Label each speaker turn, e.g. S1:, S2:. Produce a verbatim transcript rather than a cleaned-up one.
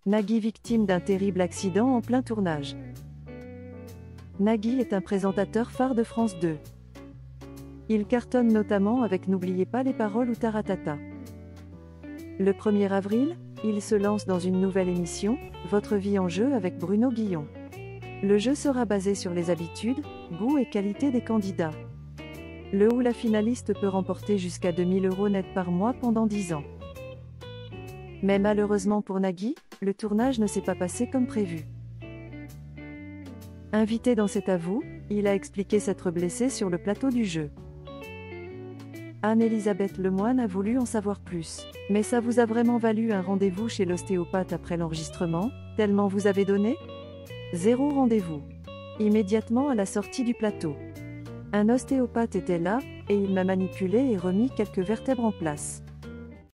S1: Nagui victime d'un terrible accident en plein tournage. Nagui est un présentateur phare de France deux. Il cartonne notamment avec N'oubliez pas les paroles ou Taratata. Le premier avril, il se lance dans une nouvelle émission, Votre vie en jeu avec Bruno Guillon. Le jeu sera basé sur les habitudes, goûts et qualités des candidats. Le ou la finaliste peut remporter jusqu'à deux mille euros net par mois pendant dix ans. Mais malheureusement pour Nagui, le tournage ne s'est pas passé comme prévu. Invité dans C'est à vous, il a expliqué s'être blessé sur le plateau du jeu. Anne-Elisabeth Lemoine a voulu en savoir plus. Mais ça vous a vraiment valu un rendez-vous chez l'ostéopathe après l'enregistrement, tellement vous avez donné ? Zéro rendez-vous. Immédiatement à la sortie du plateau. Un ostéopathe était là, et il m'a manipulé et remis quelques vertèbres en place.